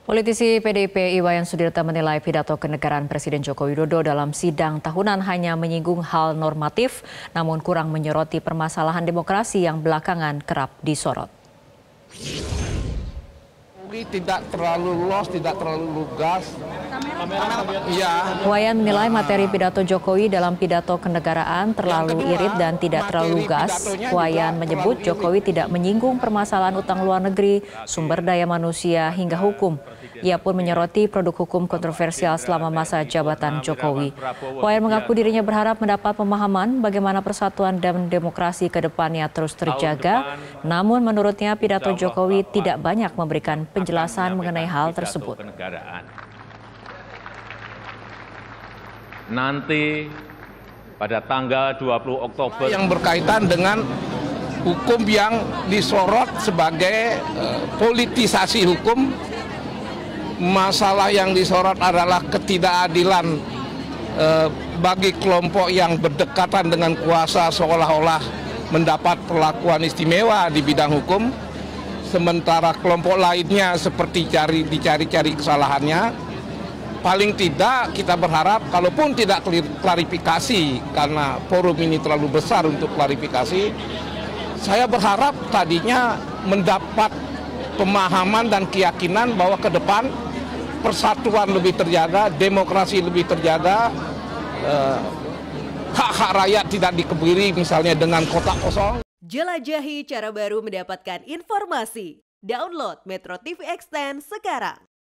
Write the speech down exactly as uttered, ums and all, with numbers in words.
Politisi P D I P Iwayan Sudirta menilai pidato kenegaraan Presiden Joko Widodo dalam sidang tahunan hanya menyinggung hal normatif, namun kurang menyoroti permasalahan demokrasi yang belakangan kerap disorot. Tidak terlalu los, tidak terlalu lugas. Ya. Iwayan menilai materi pidato Jokowi dalam pidato kenegaraan terlalu kedua, irit dan tidak terlalu lugas. Iwayan menyebut Jokowi tidak menyinggung permasalahan utang luar negeri, sumber daya manusia hingga hukum. Ia pun menyoroti produk hukum kontroversial selama masa jabatan Jokowi. Iwayan mengaku dirinya berharap mendapat pemahaman bagaimana persatuan dan demokrasi ke depannya terus terjaga. Namun menurutnya pidato Jokowi tidak banyak memberikan penjelasan mengenai hal tersebut. Nanti pada tanggal dua puluh Oktober yang berkaitan dengan hukum yang disorot sebagai uh, politisasi hukum. Masalah yang disorot adalah ketidakadilan uh, bagi kelompok yang berdekatan dengan kuasa seolah-olah mendapat perlakuan istimewa di bidang hukum, sementara kelompok lainnya seperti cari dicari-cari kesalahannya. Paling tidak kita berharap, kalaupun tidak klarifikasi karena forum ini terlalu besar untuk klarifikasi, saya berharap tadinya mendapat pemahaman dan keyakinan bahwa ke depan persatuan lebih terjaga, demokrasi lebih terjaga, eh, hak-hak rakyat tidak dikebiri misalnya dengan kotak kosong. Jelajahi cara baru mendapatkan informasi. Download Metro T V Extend sekarang.